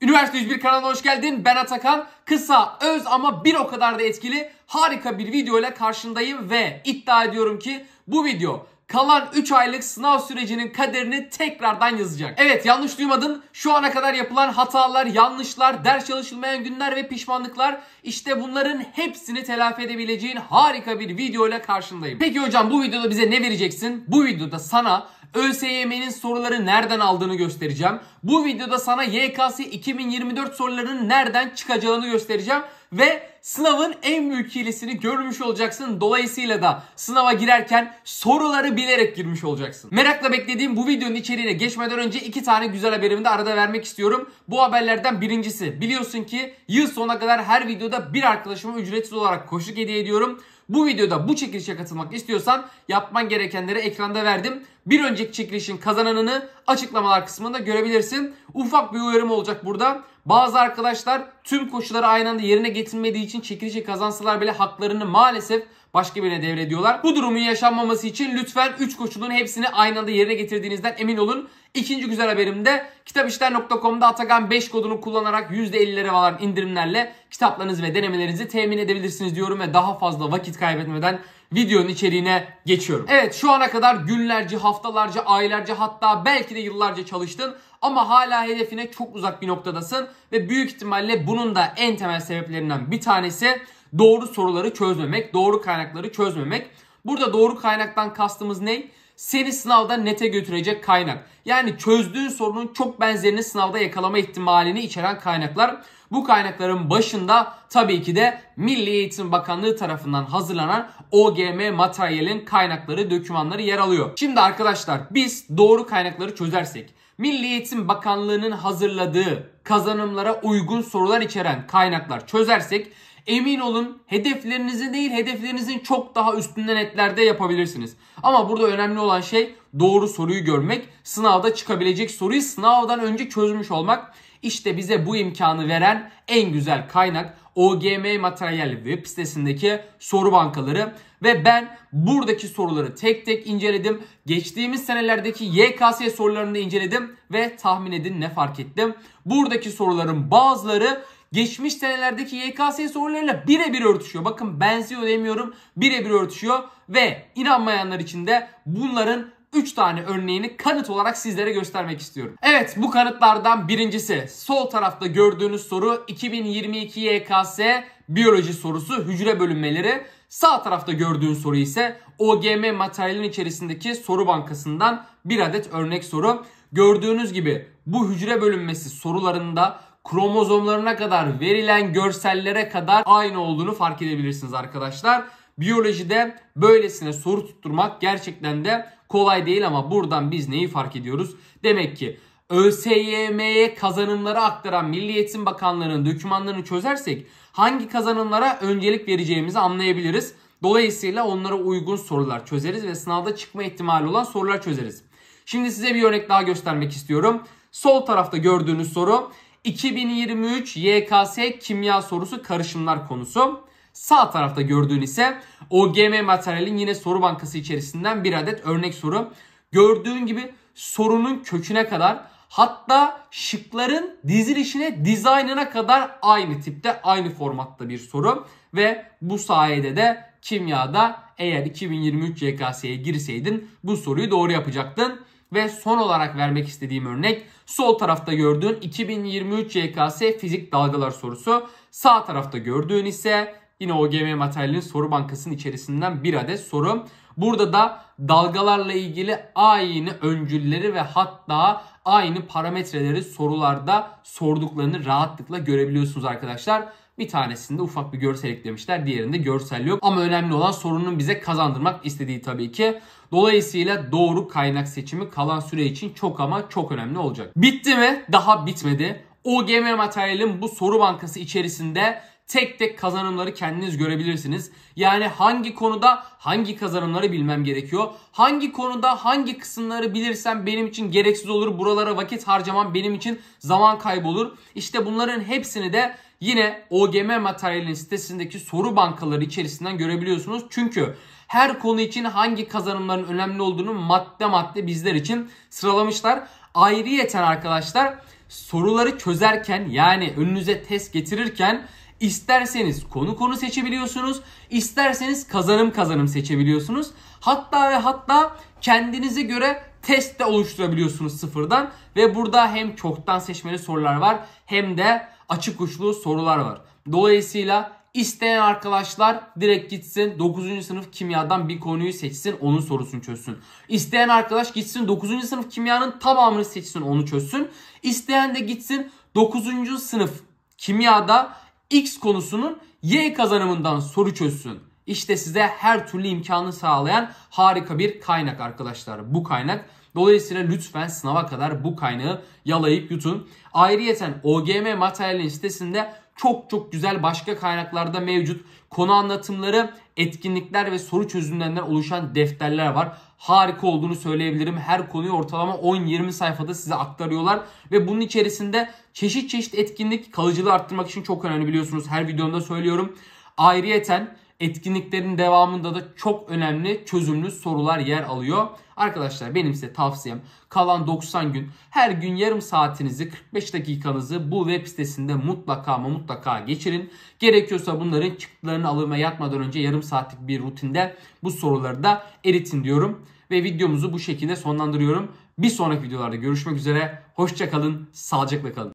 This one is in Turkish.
Üniversite 101 kanalına hoş geldin. Ben Atakan. Kısa, öz ama bir o kadar da etkili harika bir video ile karşındayım ve iddia ediyorum ki bu video kalan 3 aylık sınav sürecinin kaderini tekrardan yazacak. Evet, yanlış duymadın. Şu ana kadar yapılan hatalar, yanlışlar, ders çalışılmayan günler ve pişmanlıklar, işte bunların hepsini telafi edebileceğin harika bir video ile karşındayım. Peki hocam, bu videoda bize ne vereceksin? Bu videoda sana ÖSYM'nin soruları nereden aldığını göstereceğim. Bu videoda sana YKS 2024 sorularının nereden çıkacağını göstereceğim. Ve sınavın en büyük hilesini görmüş olacaksın. Dolayısıyla da sınava girerken soruları bilerek girmiş olacaksın. Merakla beklediğim bu videonun içeriğine geçmeden önce 2 tane güzel haberimi de arada vermek istiyorum. Bu haberlerden birincisi, biliyorsun ki yıl sonuna kadar her videoda bir arkadaşıma ücretsiz olarak koşuluk hediye ediyorum. Bu videoda bu çekilişe katılmak istiyorsan yapman gerekenleri ekranda verdim. Bir önceki çekilişin kazananını açıklamalar kısmında görebilirsin. Ufak bir uyarım olacak burada. Bazı arkadaşlar tüm koşulları aynı anda yerine getirmediği için çekilişi kazansalar bile haklarını maalesef başka birine devrediyorlar. Bu durumun yaşanmaması için lütfen 3 koşulun hepsini aynı anda yerine getirdiğinizden emin olun. İkinci güzel haberim de kitapişler.com'da Atakan 5 kodunu kullanarak %50'lere varan indirimlerle kitaplarınızı ve denemelerinizi temin edebilirsiniz diyorum ve daha fazla vakit kaybetmeden videonun içeriğine geçiyorum. Evet, şu ana kadar günlerce, haftalarca, aylarca, hatta belki de yıllarca çalıştın ama hala hedefine çok uzak bir noktadasın ve büyük ihtimalle bunun da en temel sebeplerinden bir tanesi doğru soruları çözmemek, doğru kaynakları çözmemek. Burada doğru kaynaktan kastımız ne? Seni sınavda nete götürecek kaynak. Yani çözdüğün sorunun çok benzerini sınavda yakalama ihtimalini içeren kaynaklar. Bu kaynakların başında tabii ki de Milli Eğitim Bakanlığı tarafından hazırlanan OGM materyalin kaynakları, dokümanları yer alıyor. Şimdi arkadaşlar, biz doğru kaynakları çözersek, Milli Eğitim Bakanlığı'nın hazırladığı kazanımlara uygun sorular içeren kaynaklar çözersek, emin olun hedeflerinizi değil, hedeflerinizin çok daha üstünde netlerde yapabilirsiniz. Ama burada önemli olan şey doğru soruyu görmek, sınavda çıkabilecek soruyu sınavdan önce çözmüş olmak. İşte bize bu imkanı veren en güzel kaynak OGM Materyal web sitesindeki soru bankaları. Ve ben buradaki soruları tek tek inceledim. Geçtiğimiz senelerdeki YKS sorularını da inceledim ve tahmin edin ne fark ettim. Buradaki soruların bazıları geçmiş senelerdeki YKS sorularıyla birebir örtüşüyor. Bakın, benziyor demiyorum, birebir örtüşüyor ve inanmayanlar için de bunların 3 tane örneğini kanıt olarak sizlere göstermek istiyorum. Evet, bu kanıtlardan birincisi, sol tarafta gördüğünüz soru 2022 YKS biyoloji sorusu, hücre bölünmeleri. Sağ tarafta gördüğün soru ise OGM materyalin içerisindeki soru bankasından bir adet örnek soru. Gördüğünüz gibi bu hücre bölünmesi sorularında kromozomlarına kadar, verilen görsellere kadar aynı olduğunu fark edebilirsiniz arkadaşlar. Biyolojide böylesine soru tutturmak gerçekten de kolay değil ama buradan biz neyi fark ediyoruz? Demek ki ÖSYM'ye kazanımları aktaran Milli Eğitim Bakanlığı'nın dokümanlarını çözersek hangi kazanımlara öncelik vereceğimizi anlayabiliriz. Dolayısıyla onlara uygun sorular çözeriz ve sınavda çıkma ihtimali olan sorular çözeriz. Şimdi size bir örnek daha göstermek istiyorum. Sol tarafta gördüğünüz soru 2023 YKS kimya sorusu, karışımlar konusu. Sağ tarafta gördüğün ise OGM materyalin yine soru bankası içerisinden bir adet örnek soru. Gördüğün gibi sorunun köküne kadar, hatta şıkların dizilişine, dizaynına kadar aynı tipte, aynı formatta bir soru. Ve bu sayede de kimyada eğer 2023 YKS'ye girseydin bu soruyu doğru yapacaktın. Ve son olarak vermek istediğim örnek sol tarafta gördüğün 2023 YKS fizik dalgalar sorusu. Sağ tarafta gördüğün ise yine OGM materyalinin soru bankasının içerisinden bir adet soru. Burada da dalgalarla ilgili aynı öncülleri ve hatta aynı parametreleri sorularda sorduklarını rahatlıkla görebiliyorsunuz arkadaşlar. Bir tanesinde ufak bir görsel eklemişler, diğerinde görsel yok. Ama önemli olan sorunun bize kazandırmak istediği tabii ki. Dolayısıyla doğru kaynak seçimi kalan süre için çok ama çok önemli olacak. Bitti mi? Daha bitmedi. OGM materyalin bu soru bankası içerisinde tek tek kazanımları kendiniz görebilirsiniz. Yani hangi konuda hangi kazanımları bilmem gerekiyor. Hangi konuda hangi kısımları bilirsem benim için gereksiz olur. Buralara vakit harcamam benim için zaman kaybı olur. İşte bunların hepsini de yine OGM materyalinin sitesindeki soru bankaları içerisinden görebiliyorsunuz. Çünkü her konu için hangi kazanımların önemli olduğunu madde madde bizler için sıralamışlar. Ayrıyeten arkadaşlar soruları çözerken, yani önünüze test getirirken isterseniz konu seçebiliyorsunuz, isterseniz kazanım seçebiliyorsunuz. Hatta ve hatta kendinize göre test de oluşturabiliyorsunuz sıfırdan. Ve burada hem çoktan seçmeli sorular var hem de açık uçlu sorular var. Dolayısıyla isteyen arkadaşlar direkt gitsin 9. sınıf kimyadan bir konuyu seçsin, onun sorusunu çözsün. İsteyen arkadaş gitsin 9. sınıf kimyanın tamamını seçsin, onu çözsün. İsteyen de gitsin 9. sınıf kimyada X konusunun Y kazanımından soru çözsün. İşte size her türlü imkanı sağlayan harika bir kaynak arkadaşlar bu kaynak. Dolayısıyla lütfen sınava kadar bu kaynağı yalayıp yutun. Ayrıyeten OGM materyalinin sitesinde çok güzel başka kaynaklarda mevcut. Konu anlatımları, etkinlikler ve soru çözümlerinden oluşan defterler var. Harika olduğunu söyleyebilirim. Her konuyu ortalama 10-20 sayfada size aktarıyorlar. Ve bunun içerisinde çeşit etkinlik, kalıcılığı arttırmak için çok önemli, biliyorsunuz. Her videomda söylüyorum. Ayrıyeten etkinliklerin devamında da çok önemli çözümlü sorular yer alıyor. Arkadaşlar benim size tavsiyem kalan 90 gün her gün yarım saatinizi, 45 dakikanızı bu web sitesinde mutlaka geçirin. Gerekiyorsa bunların çıktılarını alın ve yatmadan önce yarım saatlik bir rutinde bu soruları da eritin diyorum. Ve videomuzu bu şekilde sonlandırıyorum. Bir sonraki videolarda görüşmek üzere. Hoşça kalın, sağlıcakla kalın.